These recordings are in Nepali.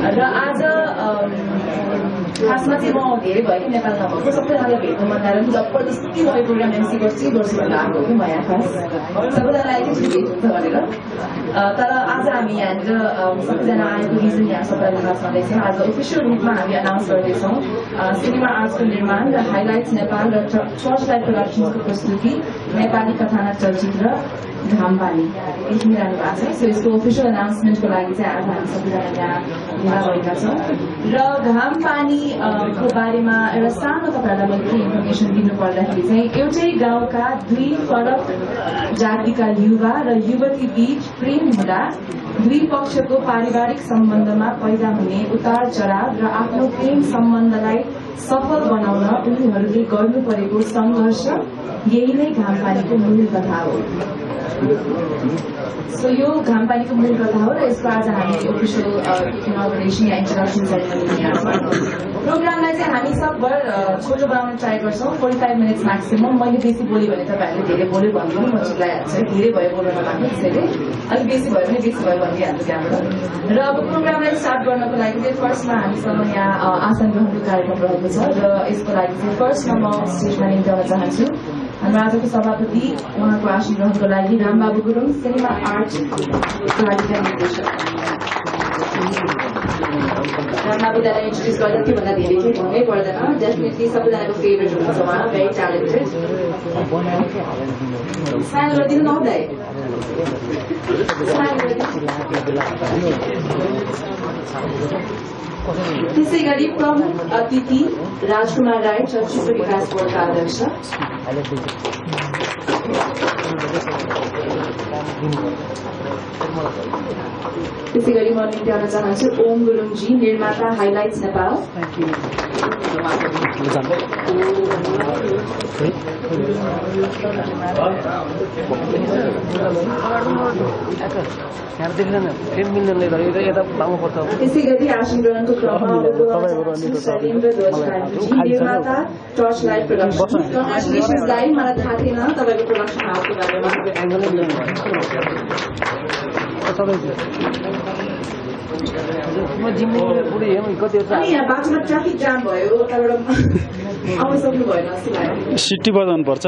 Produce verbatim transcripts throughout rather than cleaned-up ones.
र आज खासमा चाहिँ म धेरै भयो कि नेपाल नभएको सबैजनालाई भेट्नु मन लागेर जबरजस्ती म यो प्रोग्राम एमसी गर्छु वर्षबाट आएको हो कि म यहाँ खास सबैजनालाई एकैचोटि भेट हुन्छ भनेर तर आज हामी यहाँनिर सबैजना आएको रिजन यहाँ सबैलाई थाहा छँदैछ आज अफिसियल रूपमा हामी अनाउन्स गर्दैछौँ सिनेमा आर्ट्सको निर्माण र हाइलाइट्स नेपाल र टर्च लाइट प्रोडक्सनको प्रस्तुति नेपाली कथानक चलचित्र घामपानी लेखिरहनु भएको छ सो यसको अफिसियल अनाउन्समेन्टको लागि चाहिँ आज हामी सबैजना यहाँ भेला भएका छौँ र घामपानीको बारेमा एउटा सानो तपाईँहरूलाई मैले के इन्फर्मेसन दिनु पर्दाखेरि चाहिँ एउटै गाउँका दुई फरक जातिका युवा र युवती बीच प्रेम हुँदा दुई पक्षको पारिवारिक सम्बन्धमा पैदा हुने उतार चढाव र आफ्नो प्रेम सम्बन्धलाई सफल बनाउन उनीहरूले गर्नु परेको सङ्घर्ष यही नै घामपानीको मूल कथा हो सो यो घामपानीको मूल कथा हो र यसको आज हामी अफिसियल इनोग्रेसन या इन्ट्रोडक्सन सेरेमनी यहाँ छ प्रोग्रामलाई चाहिँ हामी सबभर छोटो बनाउन ट्राई गर्छौँ फोर्टी फाइभ मिनट्स म्याक्सिमम मैले बेसी बोल्यो भने तपाईँहरूले धेरै बोल्यो भन्नु पनि म चिल्लाइहाल्छ धेरै भयो बोल्न नलाग्ने त्यसैले अलिक बेसी भयो भने बेसी भयो भनिदिइहाल्छु त्यहाँबाट र अब प्रोग्रामलाई स्टार्ट गर्नको लागि चाहिँ फर्स्टमा हामीसँग यहाँ आसन ग्रहणको कार्यक्रम रहेको छ र यसको लागि चाहिँ फर्स्टमा म स्टेजमा निम्त्याउन चाहन्छु हाम्रो आजको सभापति उहाँको आसन ग्रहणको लागि रामबाबु गुरुङ सिनेमा आर्टका निर्देशक रामबाबुलाई इन्ट्रोड्युस गर्दा त्योभन्दा धेरै केही भन्नै पर्दैन डेफिनेटली सबैजनाको फेभरेट हुनुहुन्छ उहाँ भेरी ट्यालेन्टेड सानो गरिदिनु नहुँदै त्यसै गरी प्रमुख अतिथि राजकुमार राई चलचित्र विकास बोर्डका अध्यक्ष त्यसै गरी म निम्त्याउन चाहन्छु ओम गुरुङजी निर्माता हाइलाइट्स नेपाल त्यसै गरी आसन ग्रहणको क्रममा शैलेन्द्र ध्वजजी निर्माता टर्च लाइट प्रोडक्सन कङ्ग्रेचुलेसन्स गाई मलाई थाहा थिएन तपाईँको प्रोडक्सन हाउसको बारेमा यहाँ बाटोमा ट्राफिक जाम भयो उताबाट आउन सक्नु भएन जस्तो लाग्यो सिटी बजाउनु पर्छ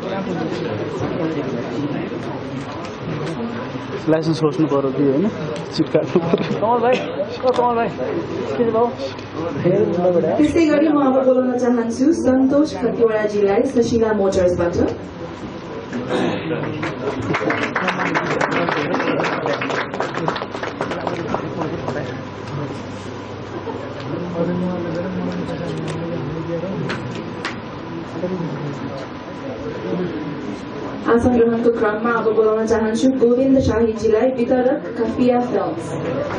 लाइसेन्स खोज्नु पर्यो कि होइन सिट काट्नु पर्यो त्यसै गरी म अब बोलाउन चाहन्छु सन्तोष खतिवडाजीलाई सशिला मोटर्सबाट आसन ग्रहणको क्रममा अब बोलाउन चाहन्छु गोविन्द शाहीजीलाई वितरक कफिया फिल्म्स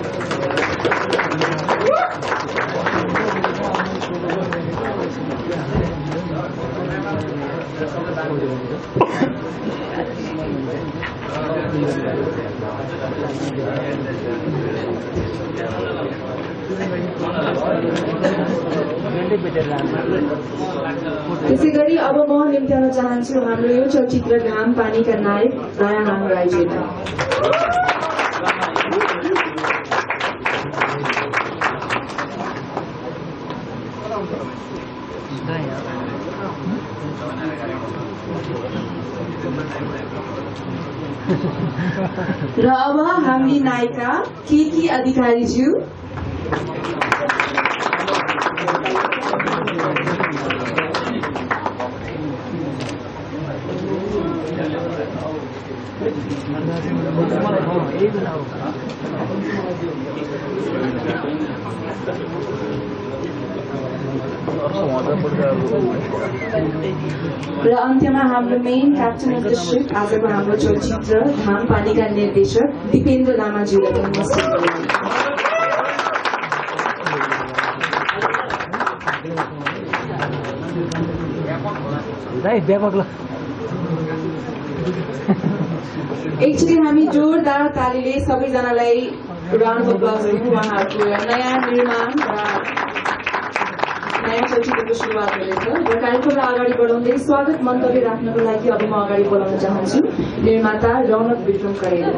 त्यसै गरी अब म निम्त्याउन चाहन्छु हाम्रो यो चलचित्र घाम पानीका नायक दया नाम राईजीलाई र अब हामी नायिका केकी अधिकारीज्यू र अन्त्यमा हाम्रो main captain of the ship आजको हाम्रो चलचित्र घाम पानीका निर्देशक दिपेन्द्र लामाज्यूलाई पनि उपस्थित एकचोटि हामी जोरदार तालीले सबैजनालाई राउन्ड अफ अप्लज दिउँ उहाँहरूको नयाँ निर्माण र नयाँ चलचित्रको सुरुवात गरेछ र कार्यक्रमलाई अगाडि बढाउँदै स्वागत मन्तव्य राख्नको लागि अब म अगाडि बोलाउन चाहन्छु निर्माता रौनक विक्रम करेल।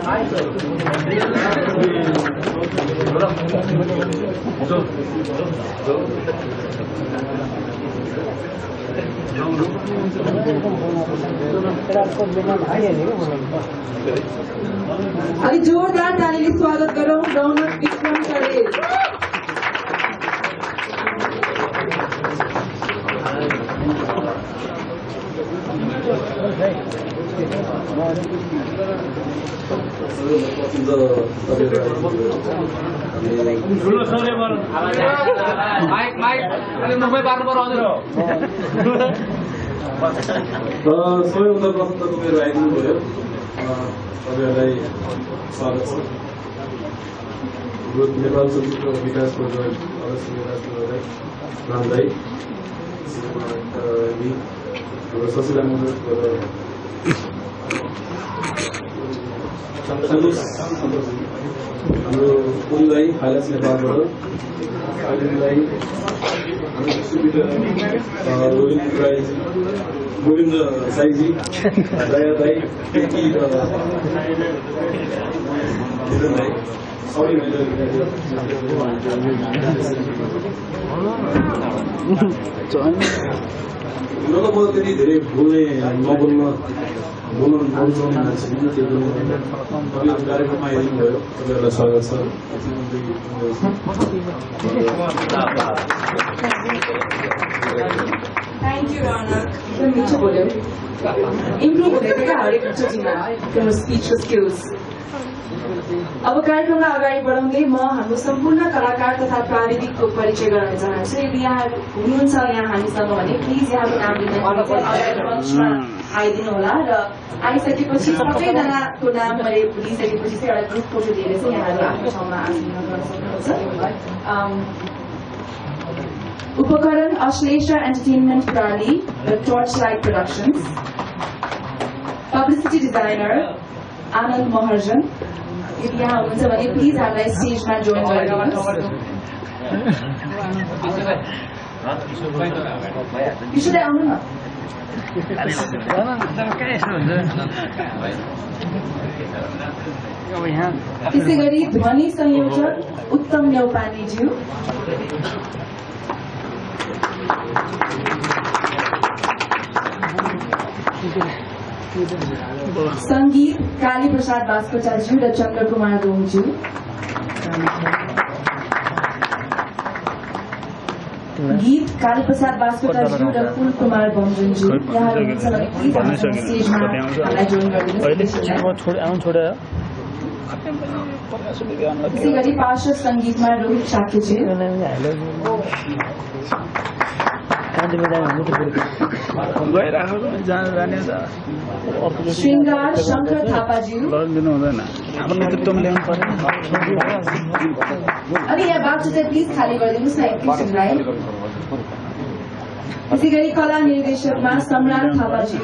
अलि जोरदार तालीले स्वागत गरौँ रौनक विक्रम करेल। सबैभन्दा प्रथम त मेरो आइदिनु भयो तपाईँहरूलाई स्वागत छ। नेपाल चलचित्र विकास परिषद रामदाई हाम्रो सशिला मन्दिर हाम्रो उनलाई हाइलाइट्स नेपालबाट अहिलेलाई हाम्रो डिस्ट्रिब्युटर गोविन्द राईजी गोविन्द साईजी दया दाई केटी र निरन दाई सबै हुन त म त्यति धेरै बोल्ने नबोल्न बोल्न नरुचाउने मान्छे त्यो तपाईँको कार्यक्रममा आइदिनु भयो तपाईँहरूलाई स्वागत छ। थ्याङ्क यू रौनक, एकदम मिठो बोल्यो। इम्प्रुभ हुँदै थियो क्या हरेक चोटिमा तिम्रो स्पिचको स्किल्स। अब कार्यक्रमलाई अगाडि बढाउँदै म हाम्रो सम्पूर्ण कलाकार तथा प्राविधिकको परिचय गराउन चाहन्छु। यदि यहाँ हुनुहुन्छ यहाँ हामीसँग भने प्लिज यहाँको नाम लिँदै मञ्चमा आइदिनु होला र आइसकेपछि सबैजनाको नाम मैले लिइसकेपछि चाहिँ एउटा ग्रुप फोटो दिएर चाहिँ यहाँहरू आफ्नो ठाउँमा आसिन गर्न सक्नुहुन्छ। उपकरण अश्लेषा एन्टरटेनमेन्ट प्राली र Torch Light Productions. Publicity designer Anand Maharjan. यदि यहाँ हुनुहुन्छ भने प्लिज हामीलाई स्टेजमा जोइन गरिदिनुहोस्। विशुदै आउनु न। त्यसै गरी ध्वनि संयोजक उत्तम न्यौपानेज्यू। संगीत काली प्रसाद बास्कोटाज्यू र चन्द्र कुमार दोङज्यू। गीत काली प्रसाद बास्कोटाज्यू र फुल कुमार बमजुनज्यू। यहाँहरू हुनुहुन्छ भने प्लिज हामीसँग स्टेजमा हामीलाई जोइन गरिदिनुहोस्। त्यसै गरी पार्श्व सङ्गीतमा रोहित साकेज्यू। श्रृङ्गार शङ्कर थापाज्यू। अनि यहाँ बाटो चाहिँ प्लिज खाली गरिदिनुहोस् न एकैछिनलाई। त्यसै गरी कला निर्देशकमा सम्राट थापाज्यू।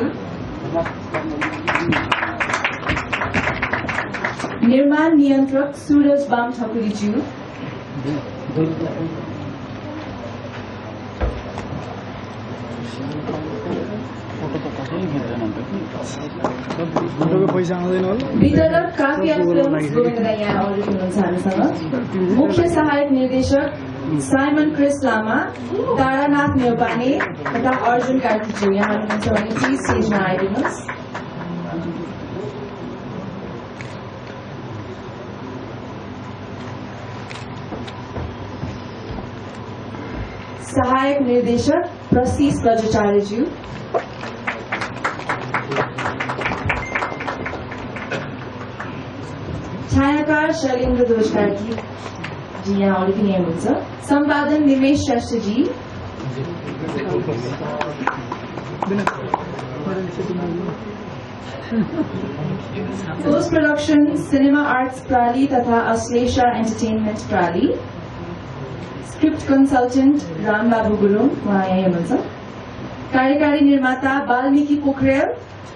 निर्माण नियन्त्रक सूरज बाम ठकुरीज्यू। वितरक काफिया फिल्म्स गोविन्द राई यहाँ अलरेडी हुनुहुन्छ हामीसँग। मुख्य सहायक निर्देशक साइमन क्रिस लामा, तारानाथ नेउपाने तथा अर्जुन कार्कीज्यू। यहाँ हुनुहुन्छ भने प्लिज स्टेजमा आइदिनुहोस्। सहायक निर्देशक प्रसिस बजाचार्यज्यू। छायाकार शैलेन्द्र दोषकारकी जी यहाँ अलरेडी यहीँ हुनुहुन्छ। सम्पादन निमेश श्रेष्ठजी। पोस्ट प्रोडक्सन सिनेमा आर्ट्स प्राली तथा अश्लेषा एन्टरटेनमेन्ट प्राली। स्क्रिप्ट कन्सल्टेन्ट रामबाबु गुरुङ उहाँ यहीँ हुनुहुन्छ। कार्यकारी निर्माता वाल्मीकि पोखरेल।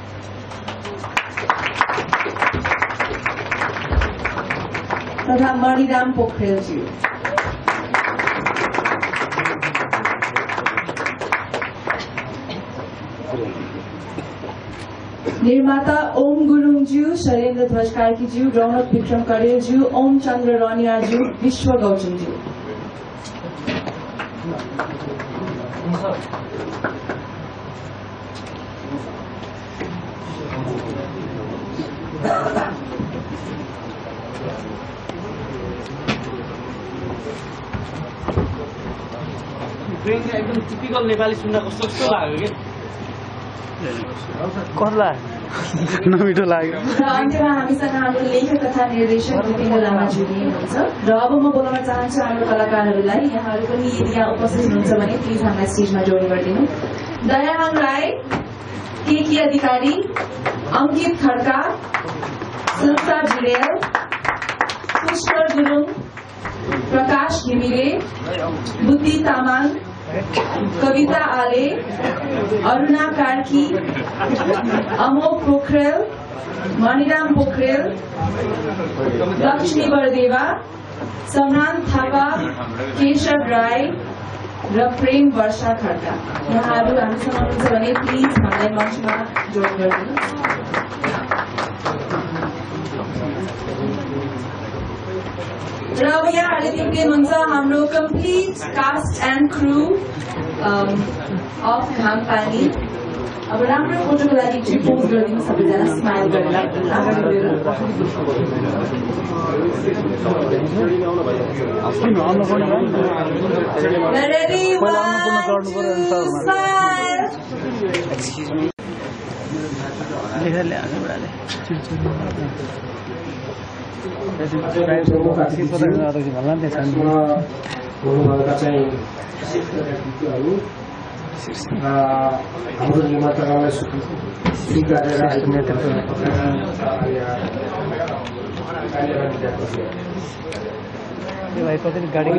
तथा मणिराम पोखरेलज्यू। निर्माता ओम गुरुङज्यू, शैलेन्द्र ध्वज कार्कीज्यू, रौनक विक्रम करेलज्यू, ओम चन्द्र रनियाज्यू, विश्व गौतमज्यू। एकदम टिपिकल नेपाली सुन्दा कस्तो कस्तो लाग्यो कस्तो लाग्यो नमिठो लाग्यो। र अन्त्यमा हामीसँग हाम्रो लेखक तथा निर्देशक दिपेन्द्र लामाज्यू हुनुहुन्छ। र अब म बोलाउन चाहन्छु हाम्रो कलाकारहरूलाई, यहाँहरू पनि यदि यहाँ उपस्थित हुनुहुन्छ भने प्लिज हामीलाई स्टेजमा जोइन गरिदिनु। दयाहाङ राई, केकी अधिकारी, अंकित खड्का, सुल्सा जिरेल, पुष्कर गुरुङ, प्रकाश घिमिरे, बुद्धि तामाङ, कविता आले, अरुणा कार्की, अमोक पोखरेल, मणिराम पोखरेल, लक्ष्मी बरदेवा, सम्रान थापा, केशव राई र प्रेम वर्षा खड्का। यहाँहरू हामीसँग हुनुहुन्छ भने प्लिज हामीलाई मञ्चमा जोइन गरिदिनु। र अब यहाँहरूले देख्दै हुनुहुन्छ हाम्रो complete cast and crew of Gham Pani. अब राम्रो फोटोको लागि चाहिँ पोज गरिदिनु सबैजना, स्माइल गरेर अगाडि बढेर। Ready one two smile. लेखेर ल्याएको बुढाले हुनुभएका चाहिँ व्यक्तित्वहरू हाम्रो निमन्त्रणालाई स्वीकारेर गाडी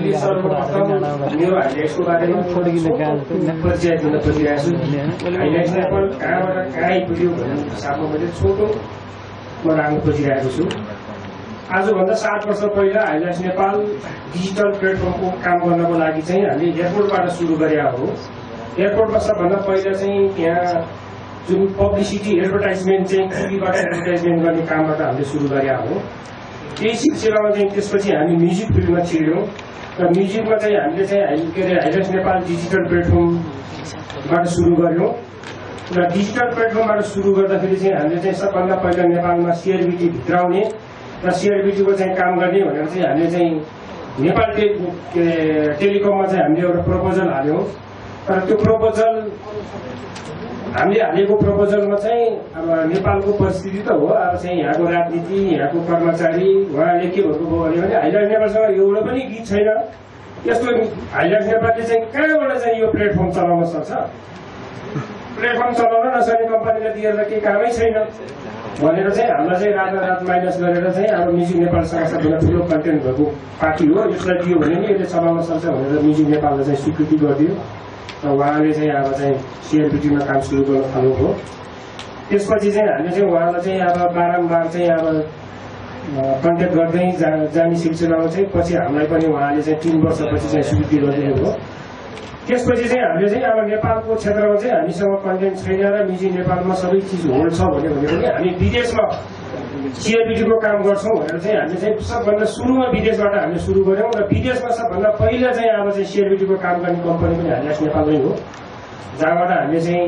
यसको बारेमा परिचय दिन खोजिरहेको छु। हाइलाइट्स नेपाल कहाँबाट कहाँ आइपुग्यो भन्ने हिसाबमा मैले छोटोमा राख्न खोजिरहेको छु। आजभन्दा सात वर्ष पहिला हाइलाइट्स नेपाल डिजिटल प्लेटफर्मको काम गर्नको लागि चाहिँ हामीले एयरपोर्टबाट सुरु गरेका हो। एयरपोर्टमा सबभन्दा पहिला चाहिँ त्यहाँ जुन पब्लिसिटी एडभर्टाइजमेन्ट चाहिँ टिभीबाट एडभर्टाइजमेन्ट गर्ने कामबाट हामीले सुरु गरेका हो। त्यही सिलसिलामा चाहिँ त्यसपछि हामी म्युजिक फिल्डमा छिर्यौँ र म्युजिकमा चाहिँ हामीले चाहिँ के अरे हाइलाइट्स नेपाल डिजिटल प्लेटफर्मबाट सुरु गऱ्यौँ र डिजिटल प्लेटफर्मबाट सुरु गर्दाखेरि चाहिँ हामीले चाहिँ सबभन्दा पहिला नेपालमा सिआरबिटी भित्राउने र सिआरबिटीको चाहिँ काम गर्ने भनेर चाहिँ हामीले चाहिँ नेपाल टे टेलिकममा चाहिँ हामीले एउटा प्रपोजल हाल्यौँ। तर त्यो प्रपोजल हामीले हालेको प्रपोजलमा चाहिँ अब नेपालको परिस्थिति त हो, अब चाहिँ यहाँको राजनीति, यहाँको कर्मचारी, उहाँले के भन्नुभयो भने हाइलाइट्स नेपालसँग एउटा पनि गीत छैन, यस्तो हाइलाइट्स नेपालले चाहिँ कहाँबाट चाहिँ यो प्लेटफर्म चलाउन सक्छ, प्लेटफर्म चलाउन नसक्ने कम्पनीलाई दिएर केही कामै छैन भनेर चाहिँ हामीलाई चाहिँ रातारात माइनस गरेर चाहिँ अब म्युजिक नेपालसँग सबभन्दा ठुलो कन्टेन्ट भएको पार्टी हो, यसलाई दियो भने नि यसले चलाउन सक्छ भनेर म्युजिक नेपाललाई चाहिँ स्वीकृति गरिदियो र उहाँले चाहिँ अब चाहिँ सिआरबिटीमा काम सुरु गर्न थाल्नुभयो। त्यसपछि चाहिँ हामीले चाहिँ उहाँलाई चाहिँ अब बारम्बार चाहिँ अब कन्ट्याक्ट गर्दै जा जाने सिलसिलामा चाहिँ पछि हामीलाई पनि उहाँले चाहिँ तिन वर्षपछि चाहिँ स्वीकृति गरिदिनु भयो। त्यसपछि चाहिँ हामीले चाहिँ अब नेपालको क्षेत्रमा चाहिँ हामीसँग कन्टेन्ट छैन र म्युजिक नेपालमा सबै चिज होल्ड छ भन्यो भने पनि हामी विदेशमा सिआरबिटीको काम गर्छौँ भनेर चाहिँ हामीले चाहिँ सबभन्दा सुरुमा विदेशबाट हामीले सुरु गऱ्यौँ र विदेशमा सबभन्दा पहिला चाहिँ अब चाहिँ सिआरबिटीको काम गर्ने कम्पनी पनि हाइलाइट्स नेपालमै हो, जहाँबाट हामीले चाहिँ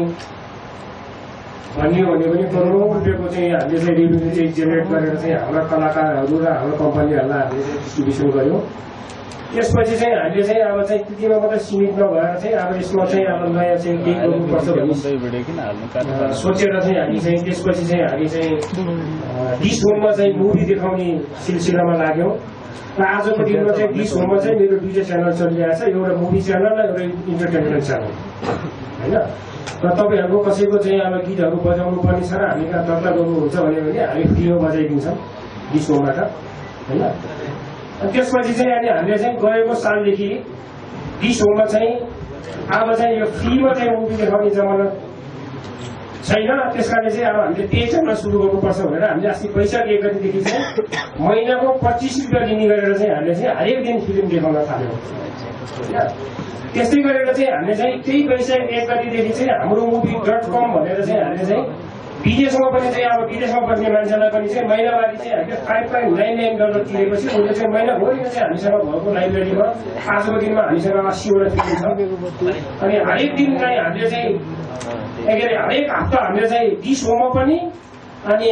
भनियो भने पनि करोडौँ रुपियाँको चाहिँ हामीले चाहिँ रेभेन्यू चाहिँ जेनेरेट गरेर चाहिँ हाम्रा कलाकारहरू र हाम्रो कम्पनीहरूलाई हामीले चाहिँ डिस्ट्रिब्युसन गऱ्यौँ। त्यसपछि चाहिँ हामीले चाहिँ अब चाहिँ त्यतिमा मात्रै सीमित नभएर चाहिँ अब यसमा चाहिँ अब नयाँ चाहिँ केही गर्नुपर्छ भन्ने सोचेर चाहिँ हामी चाहिँ त्यसपछि चाहिँ हामी चाहिँ डिस होममा चाहिँ मुभी देखाउने सिलसिलामा लाग्यौँ र आजको दिनमा चाहिँ डिस होममा चाहिँ मेरो दुईवटा च्यानल चलिरहेको छ, एउटा मुभी च्यानल र एउटा इन्टरटेनमेन्ट च्यानल होइन। र तपाईँहरूको कसैको चाहिँ अब गीतहरू बजाउनु पर्ने छ र हामी कहाँ दर्ता गर्नुहुन्छ भने हामी फ्रीमा बजाइदिन्छौँ डिस होमबाट होइन। त्यसपछि चाहिँ अहिले हामीले चाहिँ गएको सालदेखि डिस होममा चाहिँ अब चाहिँ यो फ्रीमा चाहिँ मुभी देखाउने जमाना छैन, त्यस कारणले चाहिँ अब हामीले त्यही च्यानल सुरु गर्नुपर्छ भनेर हामीले अस्ति वैशाख एक गतिदेखि चाहिँ महिनाको पच्चिस रुपियाँ लिने गरेर चाहिँ हामीले चाहिँ हरेक दिन फिल्म देखाउन थाल्यौँ। त्यस्तै गरेर चाहिँ हामीले चाहिँ त्यही वैशाख एक गतिदेखि चाहिँ हाम्रो मुभी डट कम भनेर चाहिँ हामीले चाहिँ विदेशमा पनि चाहिँ अब विदेशमा बस्ने मान्छेलाई पनि चाहिँ महिनावारी चाहिँ हामीले फाइभ पोइन्ट नाइन नाइन गरेर तिरेपछि उसले चाहिँ महिनाभरि चाहिँ हामीसँग भएको लाइब्रेरीमा आजको दिनमा हामीसँग अस्सीवटा फिल्म छ। अनि हरेक दिन चाहिँ हामीले चाहिँ के अरे हरेक हप्ता हामीले चाहिँ दिस होममा पनि अनि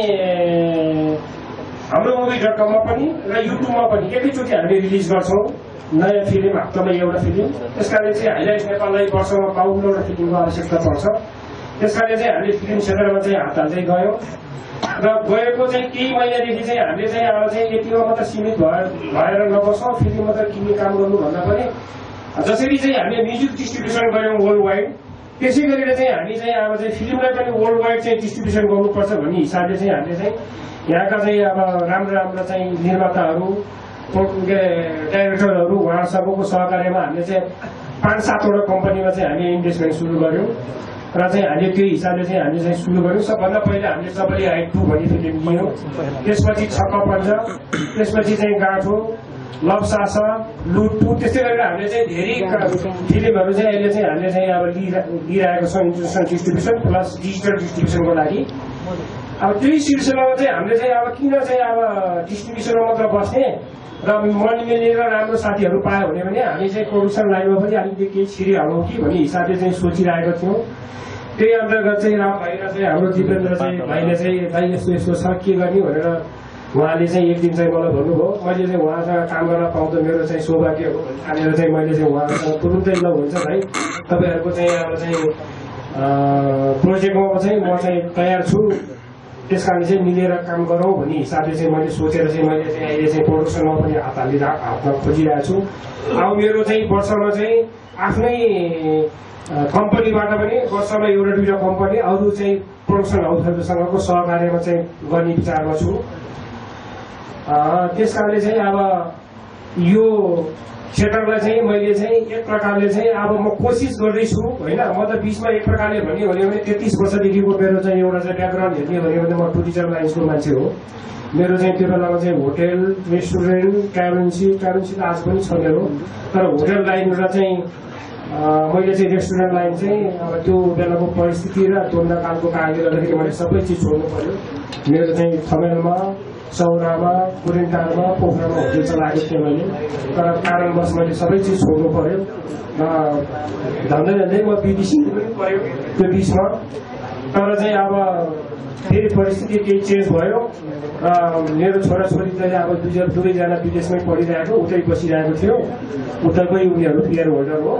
हाम्रो मुभी डट कममा पनि र युट्युबमा पनि एकैचोटि हामीले रिलिज गर्छौँ नयाँ फिल्म, हप्तामा एउटा फिल्म। त्यस कारणले चाहिँ हाइलाइट्स नेपाललाई वर्षमा बाउन्नवटा फिल्मको आवश्यकता पर्छ। त्यस कारणले चाहिँ हामीले फिल्म क्षेत्रमा चाहिँ हात हाल्दै गयौँ र गएको चाहिँ केही महिनादेखि चाहिँ हामीले चाहिँ अब चाहिँ यतिमा मात्र सीमित भएर भएर नबसौँ, फिल्म मात्र किन्ने काम गर्नु भन्दा पनि जसरी चाहिँ हामीले म्युजिक डिस्ट्रिब्युसन गऱ्यौँ वर्ल्ड वाइड, त्यसै गरेर चाहिँ हामी चाहिँ अब चाहिँ फिल्मलाई पनि वर्ल्ड वाइड चाहिँ डिस्ट्रिब्युसन गर्नुपर्छ भन्ने हिसाबले चाहिँ हामीले चाहिँ यहाँका चाहिँ अब राम्रो राम्रो चाहिँ निर्माताहरू, डाइरेक्टरहरू उहाँ सबैको सहकार्यमा हामीले चाहिँ पाँच सातवटा कम्पनीमा चाहिँ हामीले इन्भेस्टमेन्ट सुरु गऱ्यौँ र चाहिँ हामीले त्यो हिसाबले चाहिँ हामीले चाहिँ सुरु गऱ्यौँ। सबभन्दा पहिला हामीले सबैले हाइट टू भन्ने फिल्म लियौँ, त्यसपछि छक्का पञ्च, त्यसपछि चाहिँ गाँठो, लभ सासा, लुट टू, त्यस्तै गरेर हामीले चाहिँ धेरै फिल्महरू चाहिँ अहिले चाहिँ हामीले चाहिँ अब लिइरहेको छौँ इन्टरनेसनल डिस्ट्रिब्युसन प्लस डिजिटल डिस्ट्रिब्युसनको लागि। अब त्यही सिलसिलामा चाहिँ हामीले चाहिँ अब किन चाहिँ अब डिस्ट्रिब्युसनमा मात्र बस्ने र मन मिलेर राम्रो साथीहरू पायो भने पनि हामी चाहिँ प्रोडक्सन लाइनमा पनि अलिकति केही छिरिहालौँ कि भन्ने हिसाबले चाहिँ सोचिरहेको थियौँ। त्यही अन्तर्गत चाहिँ राम भाइ र चाहिँ हाम्रो दिपेन्द्र चाहिँ भाइले चाहिँ भाइ यस्तो यस्तो छ के गर्ने भनेर उहाँले चाहिँ एक दिन चाहिँ मलाई भन्नुभयो। मैले चाहिँ उहाँसँग काम गर्न पाउँदा मेरो चाहिँ सौभाग्य हो भनेर चाहिँ मैले चाहिँ उहाँसँग तुरुन्तै ल हुन्छ भाइ तपाईँहरूको चाहिँ अब चाहिँ प्रोजेक्टमा चाहिँ म चाहिँ तयार छु, त्यस कारण चाहिँ मिलेर काम गरौँ भन्ने हिसाबले चाहिँ मैले सोचेर चाहिँ मैले चाहिँ अहिले चाहिँ प्रोडक्सनमा पनि हात हालिरह हातमा खोजिरहेको छु। अब मेरो चाहिँ वर्षमा चाहिँ आफ्नै कम्पनीबाट पनि वर्षमा एउटा दुईवटा कम्पनी अरू चाहिँ प्रोडक्सन हाउसहरूसँगको सहकार्यमा चाहिँ गर्ने विचारमा छु। त्यस कारणले चाहिँ अब यो क्षेत्रलाई चाहिँ मैले चाहिँ एक प्रकारले चाहिँ अब म कोसिस गर्दैछु होइन। म त बिचमा एक प्रकारले भन्यो भने तेत्तिस वर्षदेखिको मेरो चाहिँ एउटा चाहिँ ब्याकग्राउन्ड हेर्ने भन्यो भने म टुरिज्म लाइन्सको मान्छे हो। मेरो चाहिँ त्यो बेलामा चाहिँ होटेल, रेस्टुरेन्ट, क्यारेन्सी क्यारेन्सी त आज पनि छ मेरो, तर होटेल लाइन र चाहिँ मैले चाहिँ रेस्टुरेन्ट लाइन चाहिँ अब त्यो बेलाको परिस्थिति र द्वन्द्वकालको कारणले गर्दाखेरि मैले सबै चिज छोड्नु पर्यो। मेरो चाहिँ थमेलमा, सौरामा, कुरेन्टारमा, पोखरामा होटेल चलाएको थिएँ मैले, तर कारणवश मैले सबै चिज छोड्नु पर्यो र झन्डै झन्डै म विदेशी पनि पर्यो त्यो बिचमा। तर चाहिँ अब फेरि परिस्थिति केही चेन्ज भयो र मेरो छोराछोरी चाहिँ अब दुई दुवैजना विदेशमै पढिरहेको, उतै बसिरहेको थियो, उतैकै उनीहरू प्लेयर होल्डर हो।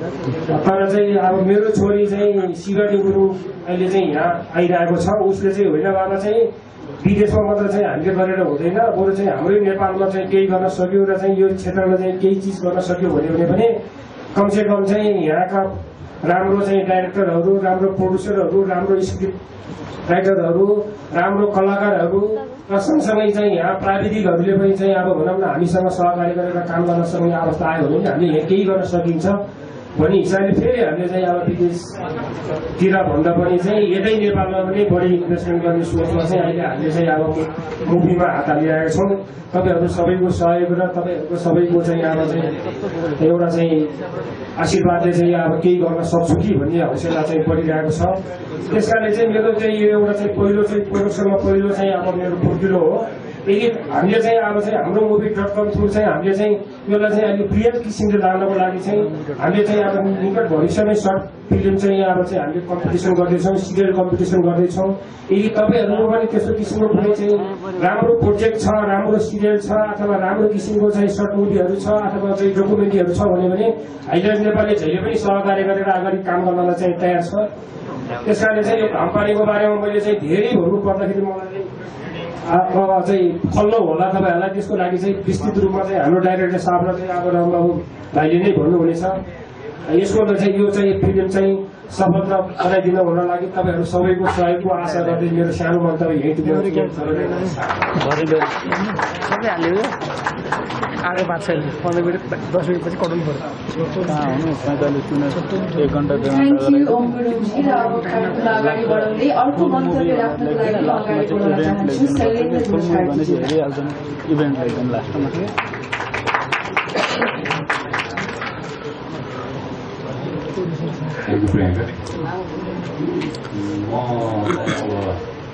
तर चाहिँ अब मेरो छोरी चाहिँ शिवानी गुरुङ अहिले चाहिँ यहाँ आइरहेको छ। उसले चाहिँ होइन बाबा चाहिँ विदेशमा मात्र चाहिँ हामीले गरेर हुँदैन, बरु चाहिँ हाम्रै नेपालमा चाहिँ केही गर्न सक्यो र चाहिँ यो क्षेत्रमा चाहिँ केही चिज गर्न सक्यो भन्यो भने पनि कमसेकम चाहिँ यहाँका राम्रो चाहिँ डाइरेक्टरहरू, राम्रो प्रोड्युसरहरू, राम्रो स्क्रिप्ट राइटरहरू, राम्रो कलाकारहरू र सँगसँगै चाहिँ यहाँ प्राविधिकहरूले पनि चाहिँ अब भनौँ न हामीसँग सहकारी गरेर काम गर्न सक्ने अवस्था आयो भने हामीले यहाँ केही गर्न सकिन्छ भन्ने हिसाबले फेरि हामीले चाहिँ अब विदेशतिर भन्दा पनि चाहिँ यतै नेपालमा पनि बढी इन्भेस्टमेन्ट गर्ने सोचमा चाहिँ अहिले हामीले चाहिँ अब मुभीमा हात हालिरहेका छौँ। तपाईँहरू सबैको सहयोग र तपाईँहरूको सबैको चाहिँ अब चाहिँ एउटा चाहिँ आशीर्वादले चाहिँ अब केही गर्न सक्छु कि भन्ने हौसला चाहिँ बढिरहेको छ। त्यस कारणले चाहिँ मेरो चाहिँ यो एउटा चाहिँ पहिलो चाहिँ प्रोडक्सनमा पहिलो चाहिँ अब मेरो फुर्किलो हो। यदि हामीले चाहिँ अब चाहिँ हाम्रो मुभी डट कम थ्रु चाहिँ हामीले चाहिँ यसलाई चाहिँ अहिले बृहत किसिमले लानको लागि चाहिँ हामीले चाहिँ अब निकट भविष्यमै सर्ट फिल्म चाहिँ अब चाहिँ हामीले कम्पिटिसन गर्दैछौँ, सिरियल कम्पिटिसन गर्दैछौँ। यदि तपाईँहरूको पनि त्यस्तो किसिमको कुनै चाहिँ राम्रो प्रोजेक्ट छ, राम्रो सिरियल छ अथवा राम्रो किसिमको चाहिँ सर्ट मुभीहरू छ अथवा चाहिँ डकुमेन्ट्रीहरू छ भने भने हाइलाइट नेपालले जहिले पनि सहकार्य गरेर अगाडि काम गर्नलाई चाहिँ तयार छ। त्यस कारणले चाहिँ यो घामपानीको बारेमा मैले चाहिँ धेरै भन्नु पर्दाखेरि मलाई अब चाहिँ खल्लो होला तपाईँहरूलाई, त्यसको लागि चाहिँ विस्तृत रूपमा चाहिँ हाम्रो डाइरेक्टर साहब र चाहिँ अब रामबाबु भाइले नै भन्नुहुनेछ। यसको चाहिँ यो चाहिँ फिल्म चाहिँ सफलता बनाइदिनु हुन लागि तपाईँहरू सबैको सहयोगको आशा गर्दै मेरो सानो मन्तव्य यही आगे बात छैन, पन्ध्र मिनट दस मिनटपछि कटाउनु पर्यो। कहाँ हुनु पैँतालिस मिनट एक घन्टा थ्याङ्क यू ओम गुरुङजी। र अब कार्यक्रमलाई अगाडि बढाउँदै अर्को मन्तव्य राख्नको लागि अगाडि बढाउन चाहन्छु शैलेन्द्र गुरुङजी। हेरिहाल्छन् इभेन्ट एकदम लास्टमा। Thank you Priyanka. म अब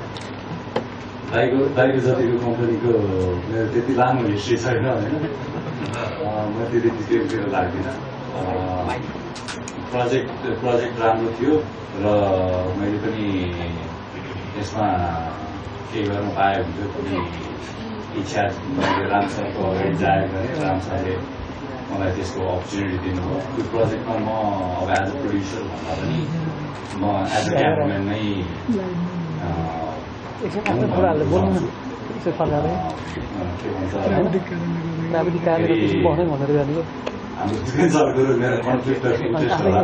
दाइको दाइको जतिको कम्पनीको मेरो त्यति लामो हिस्ट्री छैन होइन, म त्यति डिटेलतिर लाग्दिनँ। प्रोजेक्ट प्रोजेक्ट राम्रो थियो र मैले पनि यसमा केही गर्न पाएँ हुन्थ्यो, पनि इच्छा मैले रामसरको अगाडि जाएर गरेँ। रामसरले मलाई त्यसको अपर्च्युनिटी दिनुभयो। त्यो प्रोजेक्टमा म अब एज अ प्रड्युसर भन्दा पनि म एज अ क्यामराम्यान नै हाम्रो मेरो कन्फ्लिक्ट अफ इन्ट्रेस्ट होला,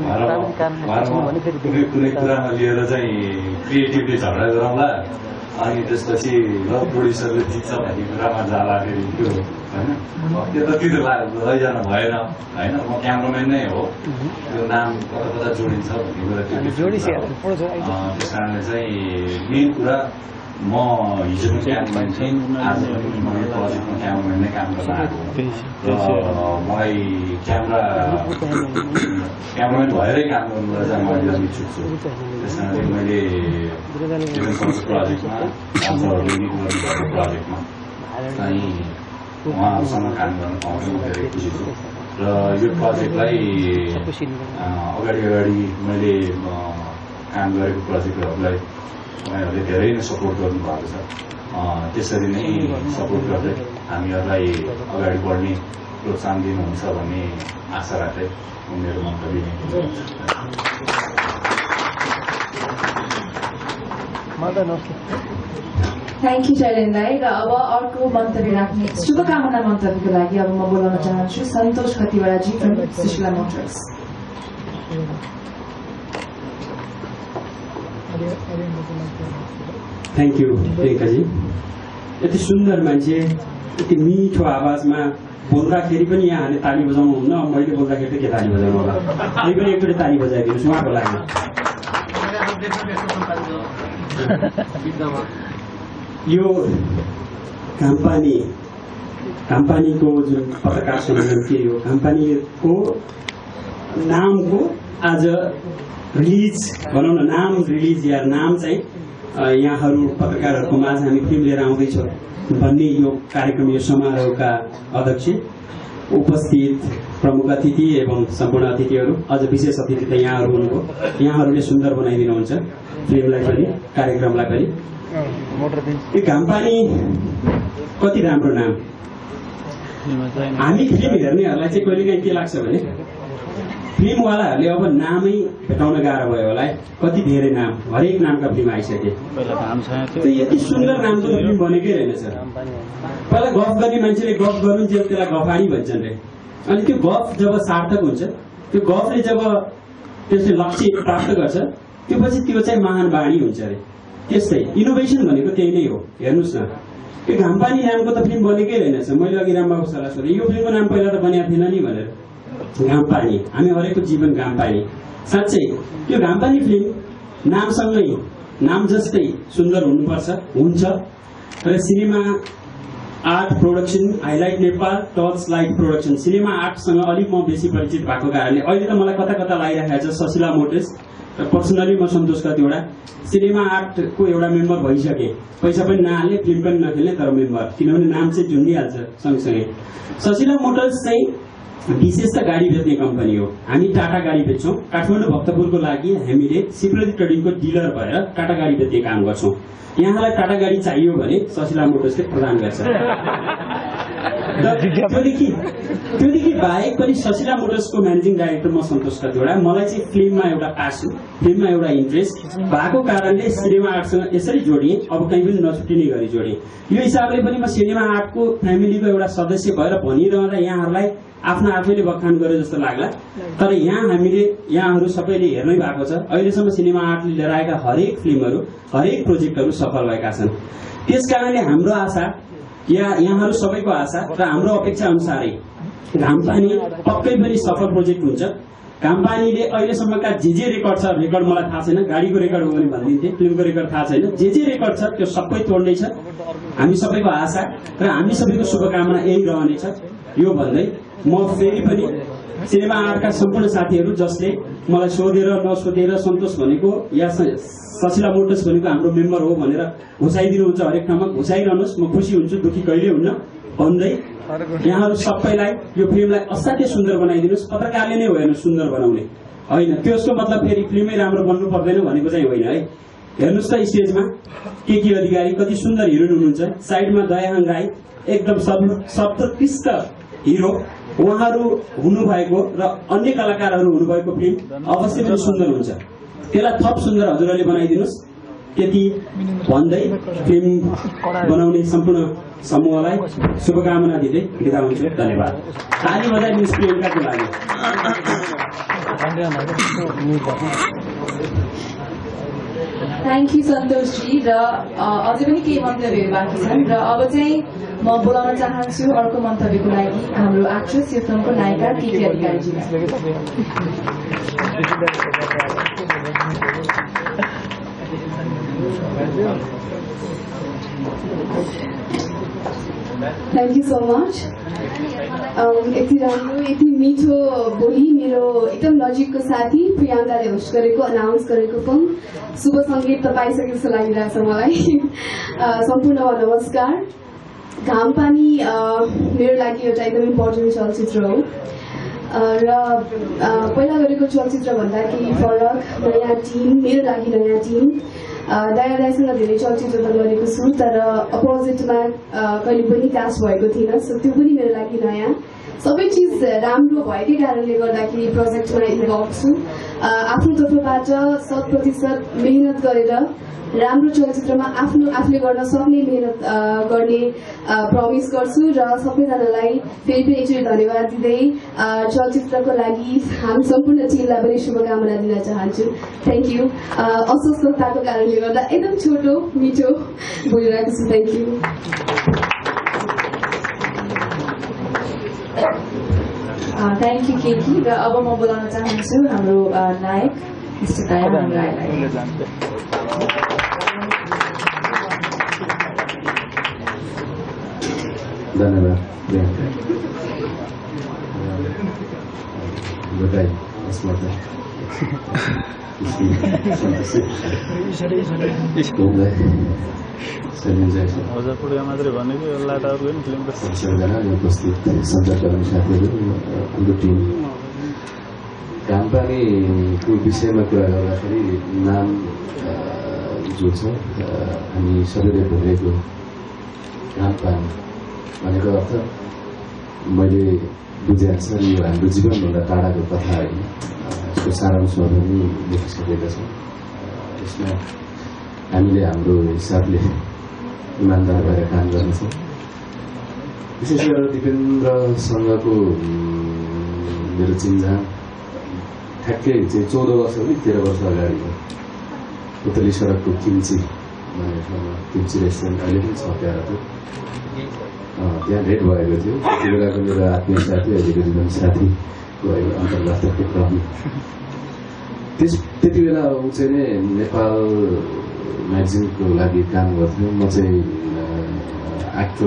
कुनै कुरामा लिएर चाहिँ क्रिएटिभली झगडा गरौँला, अनि त्यसपछि ल प्रड्युसरले जित्छ भन्ने कुरामा जाँदाखेरि त्यो होइन त्यतातिर लैजानु भएन होइन। म क्यामराम्यान नै हो, त्यो नाम कता कता जोडिन्छ भन्ने कुरा त्यो त्यस कारणले चाहिँ मेन कुरा म हिजो पनि क्यामराम्यान थिएँ, आज पनि म यो प्रोजेक्टमा क्यामराम्यान नै काम गर्न आएको र मलाई क्यामरा क्यामराम्यान भएरै काम गर्नुलाई चाहिँ म एकदम इच्छुक छु। त्यस कारणले मैले प्रोजेक्टमा गर्नुभएको प्रोजेक्टमा चाहिँ उहाँहरूसँग काम गर्न पाउँदै म धेरै खुसी छु र यो प्रोजेक्टलाई अगाडि अगाडि मैले काम गरेको प्रोजेक्टहरूलाई उहाँहरूले धेरै नै सपोर्ट गर्नुभएको छ। त्यसरी नै सपोर्ट गर्दै हामीहरूलाई अगाडि बढ्ने प्रोत्साहन दिनुहुन्छ भन्ने आशा राख्दै मेरो मन्तव्य थ्याङ्क यू शैलेन्द्र दाई। र अब अर्को मन्तव्य राख्ने शुभकामना मन्तव्यको लागि अब म बोलाउन चाहन्छु सन्तोष खतिवडाजी from Sushila Motors. Thank you प्रियङ्काजी। यति सुन्दर मान्छे, यति मिठो आवाजमा बोल्दाखेरि पनि यहाँहरूले ताली बजाउनु हुन्न, मैले बोल्दाखेरि त के ताली बजाउनु होला, अनि पनि एकचोटि ताली बजाइदिनुहोस् उहाँको लागि। यो कम्पनी कम्पनीको जुन पत्रकार सम्मेलन के हो, कम्पनीको नामको आज रिलिज भनौँ न, नाम रिलिज या नाम चाहिँ यहाँहरू पत्रकारहरूको माझ हामी फिल्म लिएर आउँदैछौँ भन्ने यो कार्यक्रम, यो समारोहका अध्यक्ष, उपस्थित प्रमुख अतिथि एवं सम्पूर्ण अतिथिहरू, अझ विशेष अतिथि त यहाँहरू हुनुभयो। यहाँहरूले सुन्दर बनाइदिनुहुन्छ फिल्मलाई पनि, कार्यक्रमलाई पनि। यो घामपानी कति राम्रो नाम। हामी फिल्म हेर्नेहरूलाई चाहिँ कहिलेकाहीँ के लाग्छ भने फिल्मवालाहरूले अब नामै भेटाउन गाह्रो भयो होला है, कति धेरै नाम, हरेक नामका फिल्म आइसके। यति सुन्दर नामको फिल्म बनेकै रहेनछ। पहिला गफ गर्ने मान्छेले गफ गर्नुहुन्छ, त्यसलाई गफाडी भन्छन् रे। अनि त्यो गफ जब सार्थक हुन्छ, त्यो गफले जब त्यसले लक्ष्य प्राप्त गर्छ, त्यो पछि त्यो चाहिँ महान बाणी हुन्छ अरे। त्यस्तै इनोभेसन भनेको त्यही नै हो। हेर्नुहोस् न, यो घामपानी नामको त फिल्म बनेकै रहेनछ। मैले अघि रामबाबु सरलाई सोधेँ, यो फिल्मको नाम पहिला त बनिएको थिएन नि भनेर। घामपानी, हामी हरेकको जीवन घामपानी। साँच्चै यो घामपानी फिल्म नामसँगै, नाम जस्तै सुन्दर हुनुपर्छ, हुन्छ। र Cinema Art Production, Highlight Nepal, Touch Light Production, Cinema आर्टसँग अलिक म बेसी परिचित भएको कारणले अहिले त मलाई कता कता लागिरहेको छ ससिला मोटर्स। र पर्सनली म सन्तोष कतिवटा सिनेमा आर्टको एउटा मेम्बर भइसकेँ। पैसा पनि नहाल्ने, फिल्म पनि नखेल्ने, तर मेम्बर, किनभने नाम चाहिँ झुन्डिहाल्छ सँगसँगै। ससिला मोटर्स चाहिँ विशेष त गाडी बेच्ने कम्पनी हो। हामी टाटा गाडी बेच्छौँ। काठमाडौँ भक्तपुरको लागि हामीले सिप्रति ट्रेडिङको डिलर भएर टाटा गाडी बेच्ने काम गर्छौँ। यहाँलाई टाटा गाडी चाहियो भने ससिला मोटर्सले प्रदान गर्छ। त्योदेखि त्योदेखि बाहेक पनि ससिला मोटर्सको म्यानेजिङ डाइरेक्टर म सन्तोष कतिवटा। मलाई चाहिँ फिल्ममा एउटा प्यासन, फिल्ममा एउटा इन्ट्रेस्ट भएको कारणले सिनेमा आर्टसँग यसरी जोडिएँ, अब कहीँ पनि नछुटिने गरी जोडेँ। यो हिसाबले पनि म सिनेमा आर्टको फ्यामिलीको एउटा सदस्य भएर भनिरहँदा यहाँहरूलाई आफ्नो आफैले बखान गरे जस्तो लाग्ला। तर यहाँ हामीले, यहाँहरू सबैले हेर्नै भएको छ, अहिलेसम्म सिनेमा आर्टले लिएर आएका हरेक फिल्महरू, हरेक प्रोजेक्टहरू सफल भएका छन्। त्यस कारणले हाम्रो आशा, या यहाँहरू सबैको आशा र हाम्रो अपेक्षा अनुसारै घामपानी पक्कै पनि सफल प्रोजेक्ट हुन्छ। घामपानीले अहिलेसम्मका जे जे रेकर्ड छ, रेकर्ड मलाई थाहा छैन, गाडीको रेकर्ड हो भने भनिदिन्थेँ, फिल्मको रेकर्ड थाहा छैन, जे जे रेकर्ड छ त्यो सबै तोड्नेछ। हामी सबैको आशा र हामी सबैको शुभकामना यही रहनेछ। यो भन्दै म फेरि पनि सिनेमा आर्टका सम्पूर्ण साथीहरू जसले मलाई सोधेर नसोधेर सन्तोष भनेको या सशिला मोटर्स भनेको हाम्रो मेम्बर हो भनेर घुसाइदिनुहुन्छ हरेक ठाउँमा घुसाइरहनुहोस्, म खुसी हुन्छु, दुःखी कहिले हुन्न भन्दै यहाँहरू सबैलाई यो फिल्मलाई असाध्यै सुन्दर बनाइदिनुहोस्। पत्रकारले नै होइन सुन्दर बनाउने होइन, त्यसको मतलब फेरि फिल्मै राम्रो बन्नु पर्दैन भनेको चाहिँ होइन है। हेर्नुहोस् त स्टेजमा के के अधिकारी कति सुन्दर हिरोइन हुनुहुन्छ, साइडमा दयाहाङ राई एकदम सर्वोत्कृष्ट हिरो, उहाँहरू हुनुभएको र अन्य कलाकारहरू हुनुभएको फिल्म अवश्य पनि सुन्दर हुन्छ। त्यसलाई थप सुन्दर हजुरहरूले बनाइदिनुहोस्। त्यति भन्दै फिल्म बनाउने सम्पूर्ण समूहलाई शुभकामना दिँदै बिदा हुन्छु। धन्यवाद। ताली बजाइदिनुहोस् प्रियङ्काको लागि। थ्याङ्क यू सन्तोषजी। र अझै पनि केही मन्तव्यहरू बाँकी छन् र अब चाहिँ म बोलाउन चाहन्छु अर्को मन्तव्यको लागि हाम्रो एक्ट्रेस यो फिल्मको नायिका के के अधिकारीजीलाई। Thank you so much. यति राम्रो यति मिठो बोली मेरो एकदम नजिकको साथी प्रियङ्काले होस्ट गरेको अनाउन्स गरेको फिल्म शुभ सङ्गीत त पाइसकेको जस्तो लागिरहेको छ मलाई। सम्पूर्णमा नमस्कार। घाम पानी मेरो लागि एउटा एकदम इम्पोर्टेन्ट चलचित्र हो र पहिला गरेको चलचित्र भन्दाखेरि फरक नयाँ टिम, मेरो लागि नयाँ टिम। दया दाइसँग धेरै चलचित्र त गरेको छु तर अपोजिटमा कहिले पनि कास्ट भएको थिएन, सो त्यो पनि मेरो लागि नयाँ। सबै चिज राम्रो भएकै कारणले गर्दाखेरि प्रोजेक्टमा इन्भल्भ छु। आफ्नो तर्फबाट शत प्रतिशत मेहनत गरेर राम्रो चलचित्रमा आफ्नो आफूले गर्न सक्ने मेहनत गर्ने प्रमिस गर्छु र सबैजनालाई फेरि पनि एकचोटि धन्यवाद दिँदै चलचित्रको लागि हामी सम्पूर्ण टिमलाई पनि शुभकामना दिन चाहन्छु। Thank you. अस्वस्थताको कारणले गर्दा एकदम छोटो मिठो बोलिरहेको छु। Thank you. Thank you Keki. र अब म बोलाउन चाहन्छु हाम्रो नायक मिस्टर दयाहाङ राईलाई। धन्यवाद प्रियङ्का। बताइ यसमा त मात्रै भनेको यसलाई त अरू फिल्मको सबैजना उपस्थित सञ्चारकर्मी साथीहरू, हाम्रो टिम। घामपानीको विषयमा कुरा गर्दाखेरि नाम जो छ हामी सबैले भोगेको घामपानी भनेको अर्थ मैले बुझे अनुसार यो हाम्रो जीवनभन्दा टाढाको कथा होइन, यसको सारांशहरू पनि लेखिसकेका छौँ। यसमा हामीले हाम्रो हिसाबले इमान्दार भएर काम गर्नेछौँ। विशेष गरेर दिपेन्द्रसँगको मेरो चिन्जान ठ्याक्कै चाहिँ चौध वर्ष कि तेह्र वर्ष अगाडि हो। पुतली सडकको किम्ची भन्ने ठाउँमा किम्ची रेस्टुरेन्ट अहिले पनि छ त्यहाँ थियो, त्यहाँ भेट भएको थियो। त्यति बेलाको मेरो आत्मीय साथी अहिलेको जीवन साथीको अन्तर्वार्ताको क्रम। त्यस त्यति बेला ऊ चाहिँ नै नेपाल म्यागजिनको लागि काम गर्थ्यो। म चाहिँ एक्टर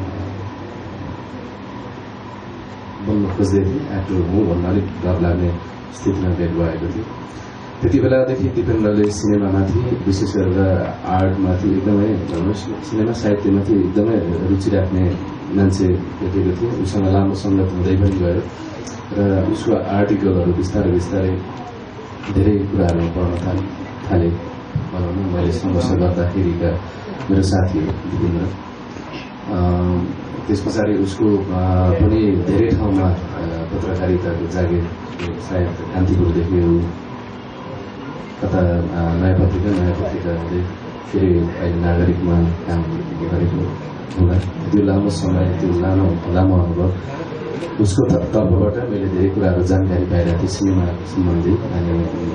बन्न खोज्दै थिएँ, एक्टर हुँ भन्न अलिक डर लाग्ने स्थितिमा भेट भएको थियो। त्यति बेलादेखि दिपेन्द्रले सिनेमामाथि विशेष गरेर आर्टमाथि एकदमै सिनेमा साहित्यमाथि एकदमै रुचि राख्ने मान्छे भेटेको थियो। उसँग लामो सङ्गत हुँदै पनि गयो र उसको आर्टिकलहरू बिस्तारै बिस्तारै धेरै कुराहरू पढ्न थाले थालेँ भनौँ न। मैले सङ्घर्ष गर्दाखेरिका मेरो साथी हो दिपेन्द्र। त्यस पछाडि उसको पनि धेरै ठाउँमा पत्रकारिताको जागिर, सायद कान्तिपुरदेखि कता नयाँ पत्रिका नयाँ पत्रिका हुँदै फेरि अहिले नागरिकमा काम गरेको हुँदा त्यो लामो समय, त्यो लामो लामो अनुभव उसको तर्फबाट मैले धेरै कुराहरू जानकारी पाइरहेको थिएँ सिनेमा सम्बन्धी। अनि